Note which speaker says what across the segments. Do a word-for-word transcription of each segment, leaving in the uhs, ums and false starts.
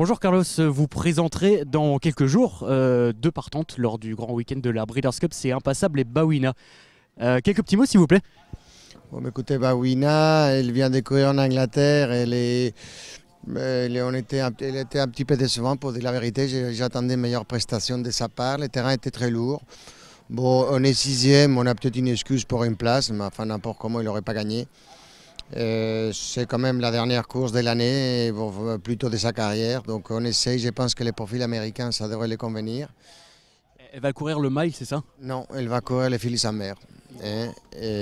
Speaker 1: Bonjour Carlos, vous présenterez dans quelques jours euh, deux partantes lors du grand week-end de la Breeders' Cup, c'est Impassable et Bawina. Euh, quelques petits mots s'il vous plaît.
Speaker 2: Bon, mais écoutez, Bawina, elle vient de courir en Angleterre, elle est, elle, on était un, elle était un petit peu décevante pour dire la vérité, j'attendais une meilleure prestation de sa part, le terrain était très lourd. Bon, on est sixième, on a peut-être une excuse pour une place, mais enfin n'importe comment, il n'aurait pas gagné. Euh, c'est quand même la dernière course de l'année, bon, plutôt de sa carrière, donc on essaye, je pense que les profils américains, ça devrait les convenir.
Speaker 1: Elle va courir le mile, c'est ça?
Speaker 2: Non, elle va courir les filles sa mère. Hein,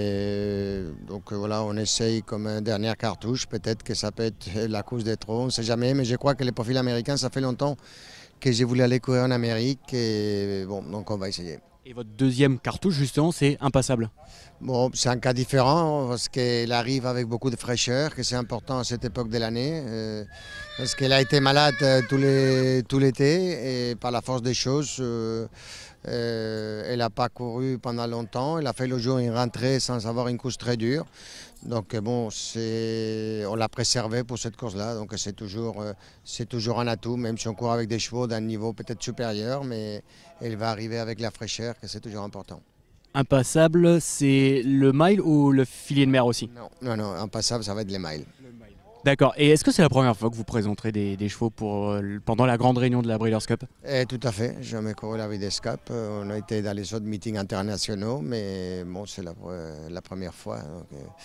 Speaker 2: et donc voilà, on essaye comme une dernière cartouche, peut-être que ça peut être la course des trous, on ne sait jamais, mais je crois que les profils américains, ça fait longtemps que je voulais aller courir en Amérique, et bon, donc on va essayer.
Speaker 1: Et votre deuxième cartouche justement, c'est Impassable.
Speaker 2: Bon, c'est un cas différent parce qu'elle arrive avec beaucoup de fraîcheur, que c'est important à cette époque de l'année, euh, parce qu'elle a été malade euh, tout l'été tout et par la force des choses, euh, euh, elle n'a pas couru pendant longtemps. Elle a fait le jour une rentrée sans avoir une course très dure. Donc bon, on l'a préservée pour cette course-là, donc c'est toujours, euh, c'est toujours un atout, même si on court avec des chevaux d'un niveau peut-être supérieur, mais elle va arriver avec la fraîcheur, que c'est toujours important.
Speaker 1: Impassable, c'est le mile ou le filier de mer aussi?
Speaker 2: Non, non, non, Impassable, ça va être les miles.
Speaker 1: D'accord, et est-ce que c'est la première fois que vous présenterez des, des chevaux pour, euh, pendant la grande réunion de la Breeders' Cup?
Speaker 2: Et tout à fait, j'ai jamais couru la Breeders' Cup. On a été dans les autres meetings internationaux, mais bon, c'est la, la première fois. Donc,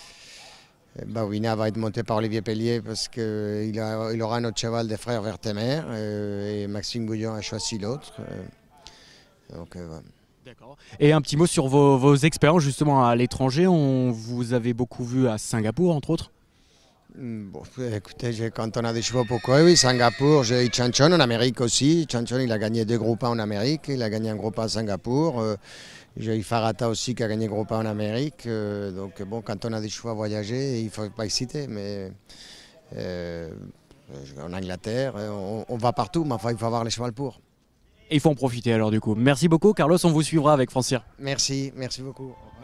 Speaker 2: euh, Bawina va être monté par Olivier Pellier parce qu'il il aura un autre cheval des frères Vertemer euh, et Maxime Gouillon a choisi l'autre. Euh, donc, euh, voilà.
Speaker 1: D'accord. Et un petit mot sur vos, vos expériences justement à l'étranger. On vous avez beaucoup vu à Singapour entre autres.
Speaker 2: Bon, écoutez, quand on a des chevaux pour courir, oui, Singapour, j'ai eu Chanchon en Amérique aussi. Chanchon, il a gagné deux groupes en Amérique, il a gagné un groupe à Singapour. Euh, j'ai eu Farata aussi qui a gagné un groupe en Amérique. Euh, donc bon, quand on a des chevaux à voyager, il ne faut pas hésiter. Mais euh, en Angleterre, on, on va partout, mais enfin, il faut avoir les chevaux pour.
Speaker 1: Et il faut en profiter alors du coup. Merci beaucoup Carlos, on vous suivra avec Francir.
Speaker 2: Merci, merci beaucoup.